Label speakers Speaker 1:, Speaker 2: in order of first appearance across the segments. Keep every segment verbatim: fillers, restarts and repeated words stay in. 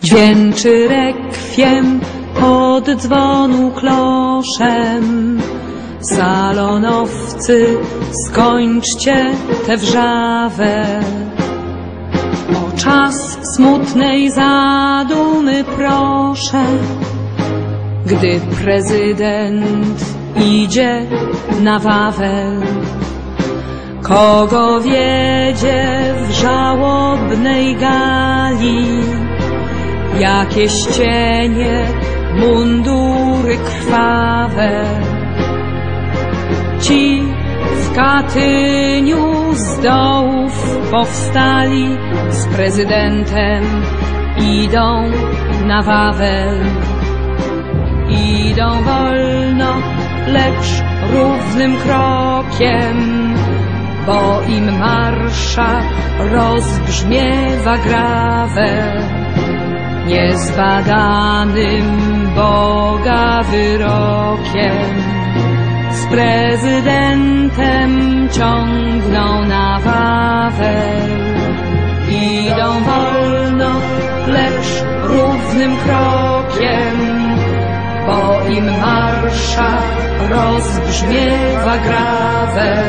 Speaker 1: Dźwięczy rekwiem od dzwonu kloszem. Salonowcy, skończcie tę wrzawę. O czas smutnej zadumy proszę, gdy prezydent idzie na Wawel. Kogo wiedzie w żałobnej gali, jakieś cienie, mundury krwawe. Ci w Katyniu z dołów powstali, z prezydentem idą na Wawel. Idą wolno, lecz równym krokiem, bo im marsza rozbrzmiewa grawę. Niezbadanym Boga wyrokiem z prezydentem ciągną na Wawel. Idą wolno, lecz równym krokiem, bo im marsza rozbrzmiewa grawę.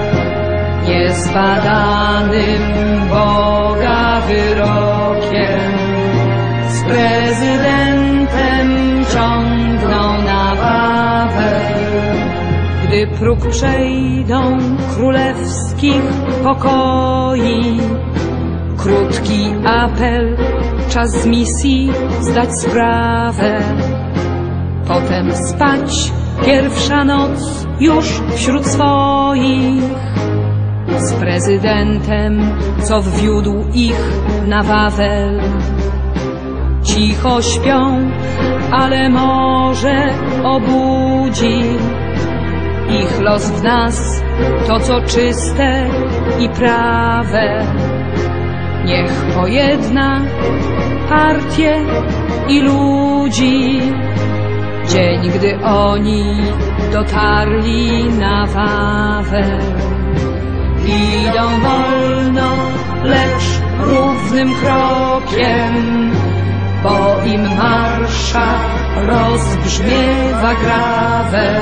Speaker 1: Niezbadanym Boga wyrokiem z prezydentem ciągną na Wawel. Gdy próg przejdą królewskich pokoi, krótki apel, czas z misji zdać sprawę. Potem spać, pierwsza noc już wśród swoich, z prezydentem, co wwiódł ich na Wawel. Cicho śpią, ale może obudzi ich los w nas to, co czyste i prawe. Niech pojedna partię i ludzi dzień, gdy oni dotarli na Wawel. Idą wolno, lecz równym krokiem, bo im marsza rozbrzmiewa grawę.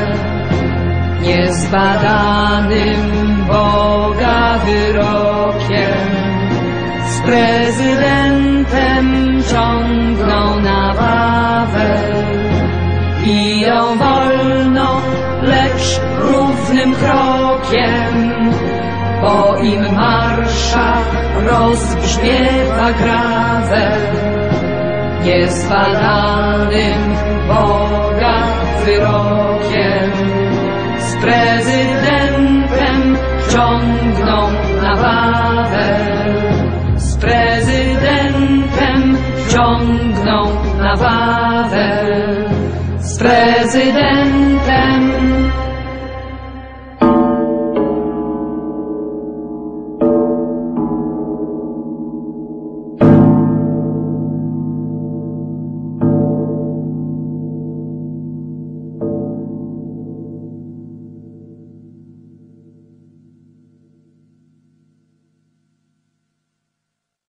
Speaker 1: Niezbadanym Boga wyrokiem z prezydentem ciągną na Wawel. Idą wolno, lecz równym krokiem, bo im marsza rozbrzmiewa grawę. Niezbadanym Boga wyrokiem z prezydentem ciągną na Wawel. Z prezydentem ciągną na Wawel. Z prezydentem